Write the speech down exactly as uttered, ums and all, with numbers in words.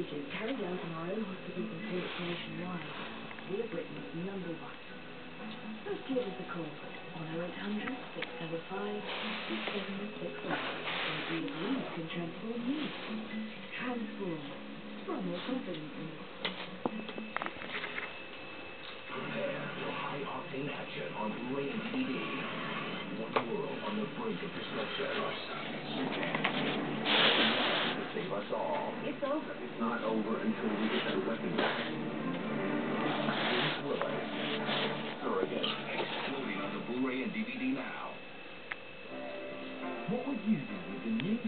procedures carried out in our own hospitals and clinics nationwide, we are Britain's number one. Just give us a call on oh eight hundred, six seven five, six seven six one and see if we can transform you. Transform for more confidence in you. Prepare for high-octane action on Blu-ray and D V D. One world on the brink of destruction. You can't. To save us all. It's over. It's not over until we get that weapon back. Bruce Willis. Surrogate. Exploding on the Blu-ray and D V D now. What would you do with the new